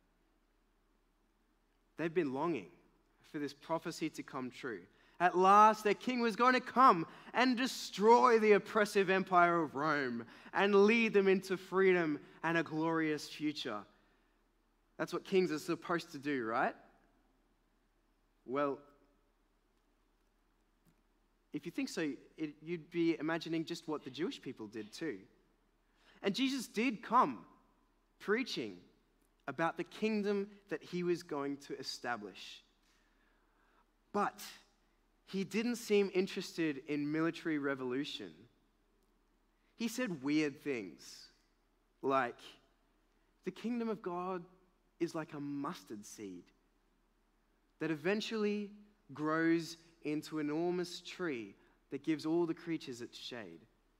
They've been longing for this prophecy to come true. At last, their king was going to come and destroy the oppressive empire of Rome and lead them into freedom and a glorious future. That's what kings are supposed to do, right? Well, if you think so, it, you'd be imagining just what the Jewish people did too. And Jesus did come preaching about the kingdom that he was going to establish. But he didn't seem interested in military revolution. He said weird things like, the kingdom of God is like a mustard seed that eventually grows into an enormous tree that gives all the creatures its shade.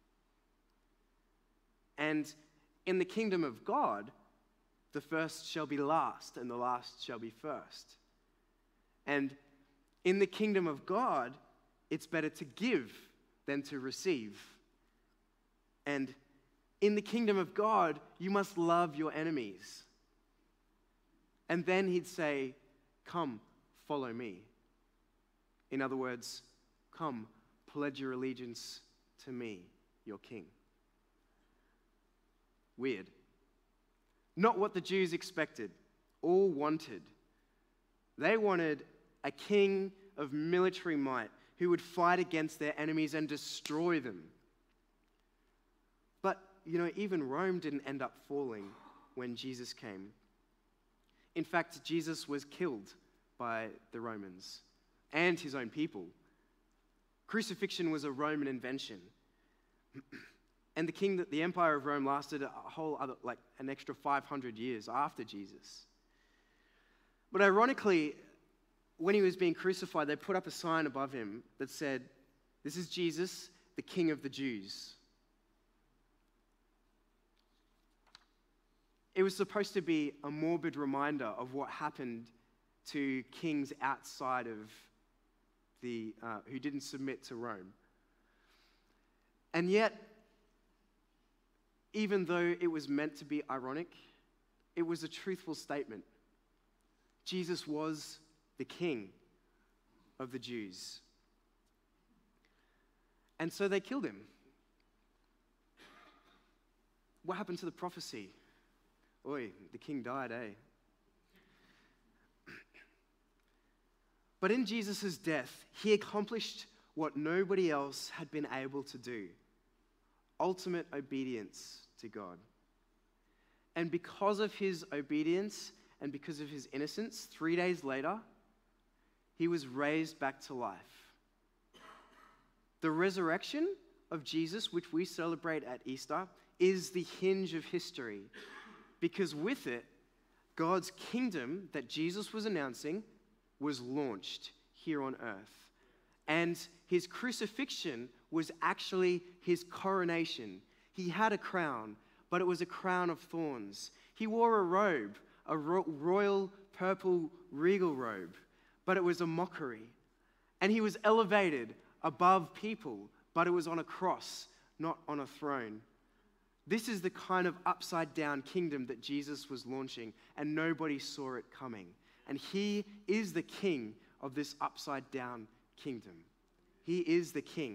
And in the kingdom of God, the first shall be last, and the last shall be first. And in the kingdom of God, it's better to give than to receive. And in the kingdom of God, you must love your enemies. And then he'd say, come, follow me. In other words, come, pledge your allegiance to me, your king. Weird. Not what the Jews expected or wanted. They wanted a king of military might who would fight against their enemies and destroy them. But, you know, even Rome didn't end up falling when Jesus came. In fact, Jesus was killed by the Romans and his own people. Crucifixion was a Roman invention. And the king, the empire of Rome lasted a whole other, like an extra five hundred years after Jesus. But ironically, when he was being crucified, they put up a sign above him that said, "This is Jesus, the King of the Jews." It was supposed to be a morbid reminder of what happened to kings outside of the, uh, who didn't submit to Rome. And yet, even though it was meant to be ironic, it was a truthful statement. Jesus was the King of the Jews. And so they killed him. What happened to the prophecy? Oi, the king died, eh? But in Jesus' death, he accomplished what nobody else had been able to do: ultimate obedience to God. And because of his obedience and because of his innocence, three days later, he was raised back to life. The resurrection of Jesus, which we celebrate at Easter, is the hinge of history, because with it, God's kingdom that Jesus was announcing was launched here on earth. And his crucifixion was actually his coronation. He had a crown, but it was a crown of thorns. He wore a robe, a ro- royal purple regal robe, but it was a mockery. And he was elevated above people, but it was on a cross, not on a throne. This is the kind of upside-down kingdom that Jesus was launching, and nobody saw it coming. And he is the king of this upside-down kingdom. He is the king.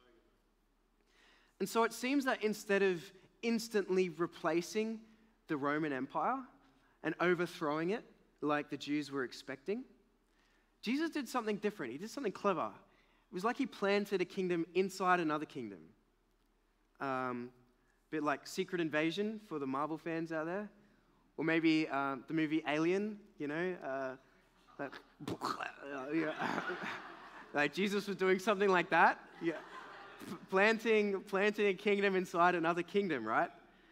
And so it seems that instead of instantly replacing the Roman Empire and overthrowing it like the Jews were expecting, Jesus did something different. He did something clever. It was like he planted a kingdom inside another kingdom. Um... bit like Secret Invasion for the Marvel fans out there. Or maybe uh, the movie Alien, you know. Uh, like, like Jesus was doing something like that. Yeah. Planting, planting a kingdom inside another kingdom, right?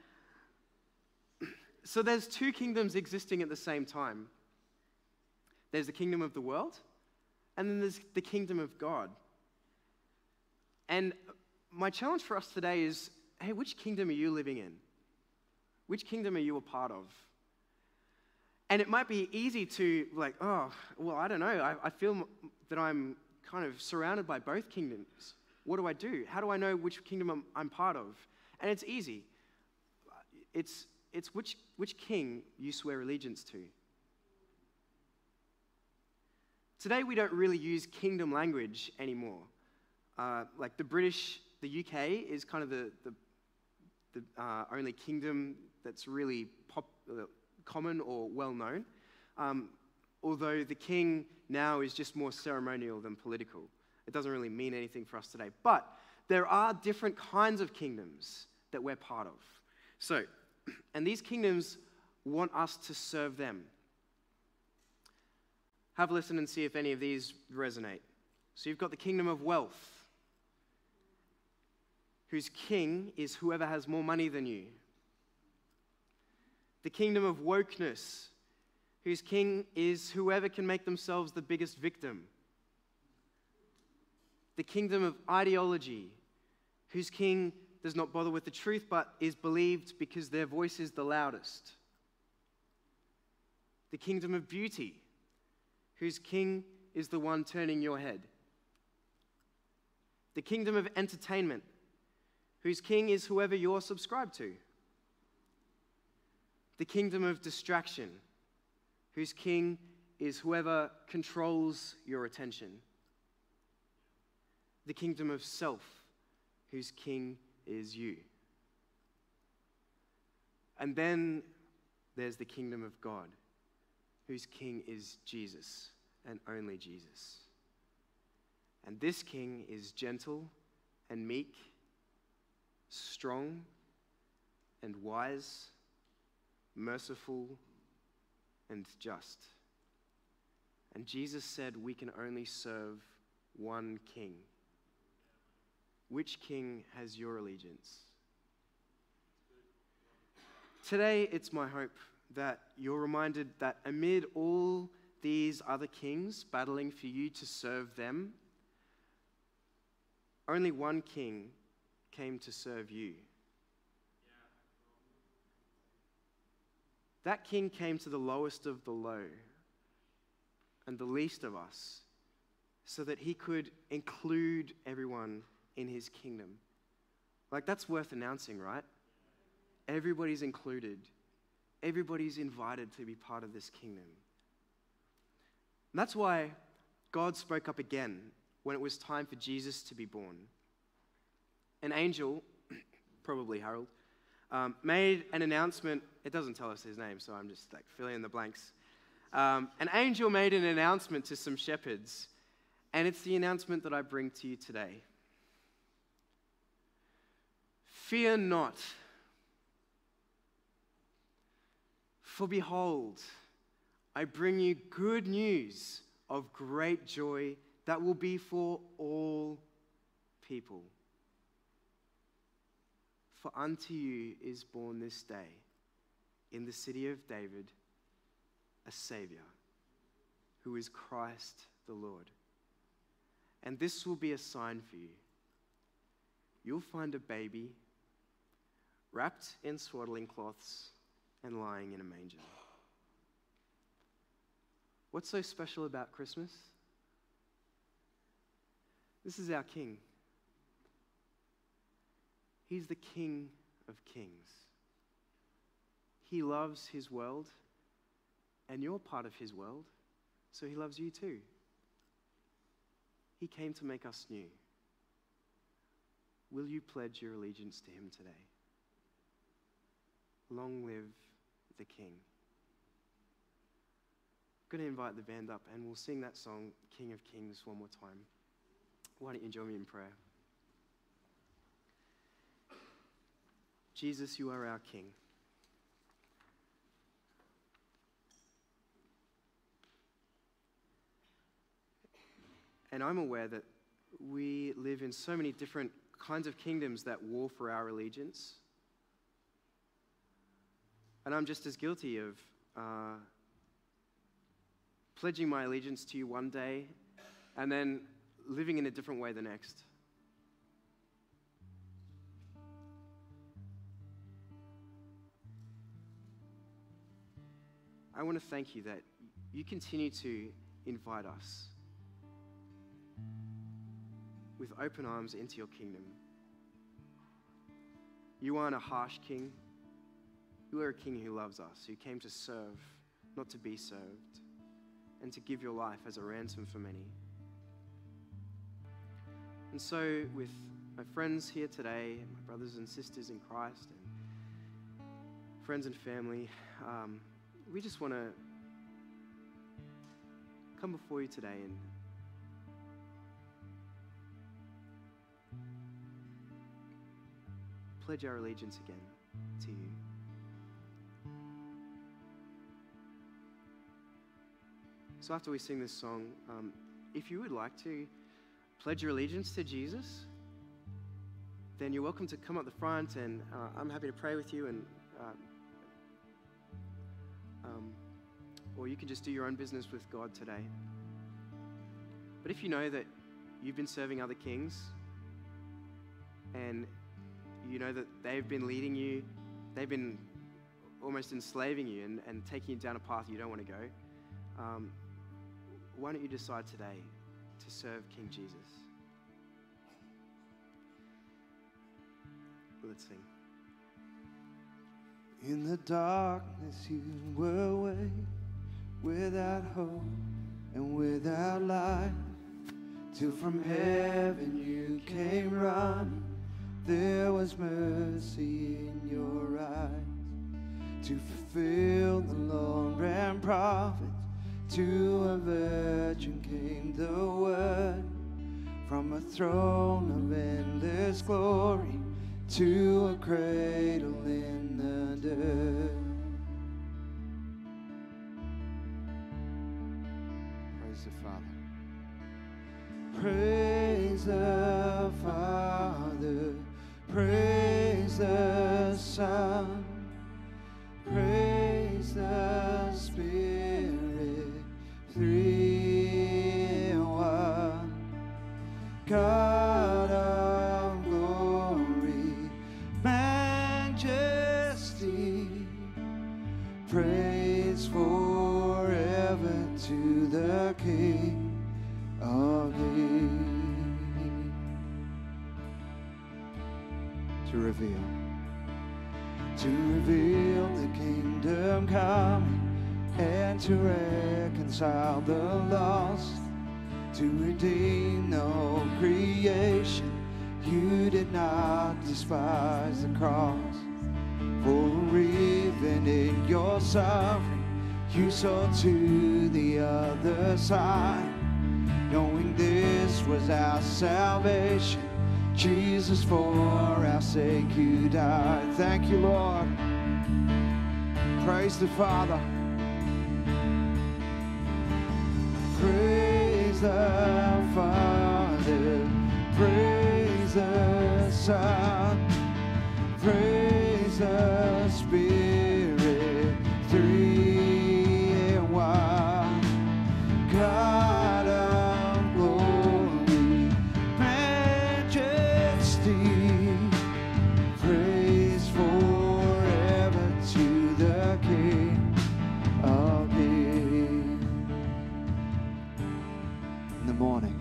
So there's two kingdoms existing at the same time. There's the kingdom of the world, and then there's the kingdom of God. And my challenge for us today is, hey, which kingdom are you living in? Which kingdom are you a part of? And it might be easy to like, oh, well, I don't know. I, I feel that I'm kind of surrounded by both kingdoms. What do I do? How do I know which kingdom I'm, I'm part of? And it's easy. It's, it's which, which king you swear allegiance to. Today, we don't really use kingdom language anymore. Uh, like the British, the U K is kind of the, the the uh, only kingdom that's really pop, uh, common or well known, um, although the king now is just more ceremonial than political. It doesn't really mean anything for us today. But there are different kinds of kingdoms that we're part of. So, and these kingdoms want us to serve them. Have a listen and see if any of these resonate. So you've got the kingdom of wealth, whose king is whoever has more money than you. The kingdom of wokeness, whose king is whoever can make themselves the biggest victim. The kingdom of ideology, whose king does not bother with the truth but is believed because their voice is the loudest. The kingdom of beauty, whose king is the one turning your head. The kingdom of entertainment, whose king is whoever you're subscribed to. The kingdom of distraction, whose king is whoever controls your attention. The kingdom of self, whose king is you. And then there's the kingdom of God, whose king is Jesus and only Jesus. And this king is gentle and meek, strong and wise, merciful and just. And Jesus said we can only serve one king. Which king has your allegiance? Today, it's my hope that you're reminded that amid all these other kings battling for you to serve them, only one king came to serve you. That king came to the lowest of the low and the least of us so that he could include everyone in his kingdom. Like, that's worth announcing, right? Everybody's included. Everybody's invited to be part of this kingdom. And that's why God spoke up again when it was time for Jesus to be born. An angel, probably Harold, um, made an announcement. It doesn't tell us his name, so I'm just like filling in the blanks. Um, an angel made an announcement to some shepherds, and it's the announcement that I bring to you today. Fear not, for behold, I bring you good news of great joy that will be for all people. For unto you is born this day in the city of David a Savior, who is Christ the Lord. And this will be a sign for you. You'll find a baby wrapped in swaddling cloths and lying in a manger. What's so special about Christmas? This is our King. He's the King of Kings. He loves his world, and you're part of his world, so he loves you too. He came to make us new. Will you pledge your allegiance to him today? Long live the King. I'm going to invite the band up and we'll sing that song, King of Kings, one more time. Why don't you join me in prayer? Jesus, you are our King. And I'm aware that we live in so many different kinds of kingdoms that war for our allegiance. And I'm just as guilty of uh, pledging my allegiance to you one day and then living in a different way the next. I want to thank you that you continue to invite us with open arms into your kingdom. You aren't a harsh king. You are a king who loves us, who came to serve, not to be served, and to give your life as a ransom for many. And so, with my friends here today, my brothers and sisters in Christ, and friends and family, um, we just want to come before you today and pledge our allegiance again to you. So after we sing this song, um, if you would like to pledge your allegiance to Jesus, then you're welcome to come up the front, and uh, I'm happy to pray with you, and uh, um, or you can just do your own business with God today. But if you know that you've been serving other kings, and you know that they've been leading you, they've been almost enslaving you and, and taking you down a path you don't want to go, um, why don't you decide today to serve King Jesus? Let's sing.
In the darkness you were away, without hope and without light, till from heaven you came running. There was mercy in your eyes, to fulfill the law and prophets. To a virgin came the word, from a throne of endless glory to a cradle in the dirt. Praise the Father. Praise the Father. Praise the Son. Praise the Spirit. Three in one. God of glory, majesty, praise forever to the King of Kings. To reveal, to reveal the kingdom coming, and to reconcile the lost, to redeem the whole creation. You did not despise the cross, for even in your suffering you saw to the other side, knowing this was our salvation. Jesus, for our sake you died. Thank you, Lord. Praise the Father. Praise the Father, praise the Son, praise the Spirit, three in one. God of glory, majesty, praise forever to the King of Kings. In the morning,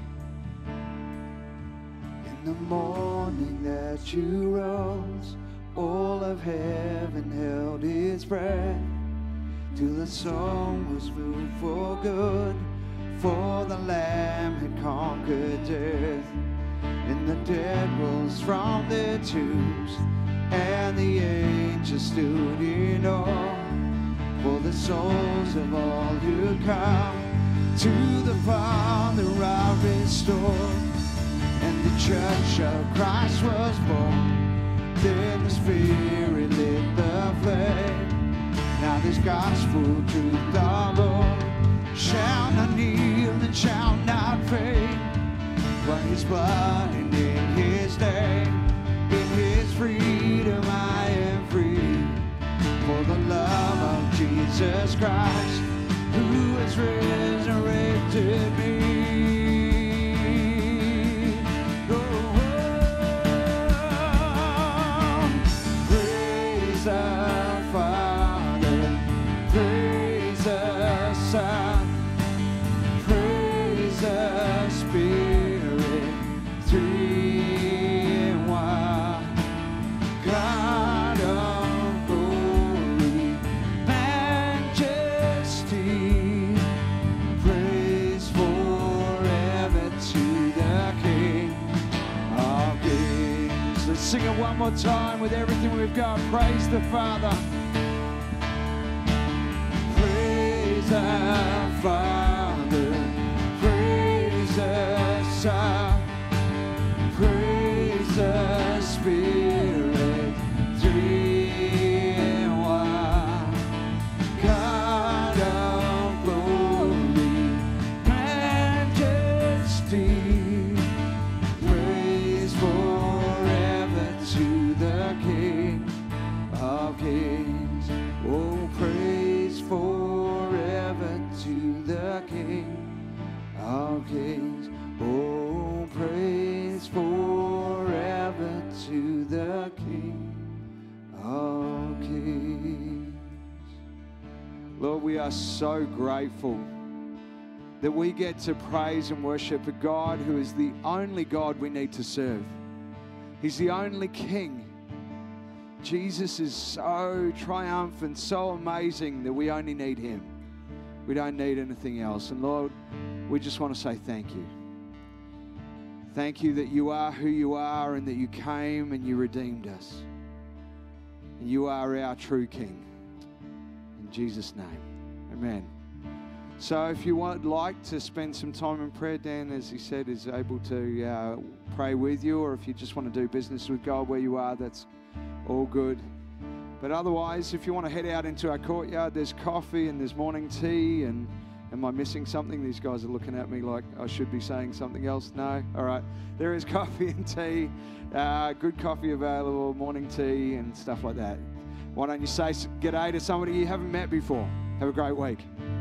in the morning that you rose, all of heaven held its breath, till the song was moved for good, for the Lamb had conquered death. And the dead rose from their tombs, and the angels stood in awe, for the souls of all who come to the Father are restored. And the church of Christ was born. Then the Spirit lit the flame. Now this gospel truth our Lord shall not kneel and shall not fade, but His blood and in His name, in His freedom I am free. For the love of Jesus Christ, who has resurrected me. Sing it one more time with everything we've got. Praise the Father. Praise the Father. Praise the Son. Praise the Spirit. Three in one. God of glory. just so grateful that we get to praise and worship a God who is the only God we need to serve. He's the only King. Jesus is so triumphant, so amazing that we only need Him. We don't need anything else. And Lord, we just want to say thank you. Thank you that you are who you are and that you came and you redeemed us. And you are our true King. In Jesus' name, amen. So if you would like to spend some time in prayer, Dan, as he said, is able to uh, pray with you, or if you just want to do business with God where you are, that's all good. But otherwise, if you want to head out into our courtyard, there's coffee and there's morning tea. And am I missing something? These guys are looking at me like I should be saying something else. No? All right. There is coffee and tea, uh, good coffee available, morning tea and stuff like that. Why don't you say g'day to somebody you haven't met before? Have a great week.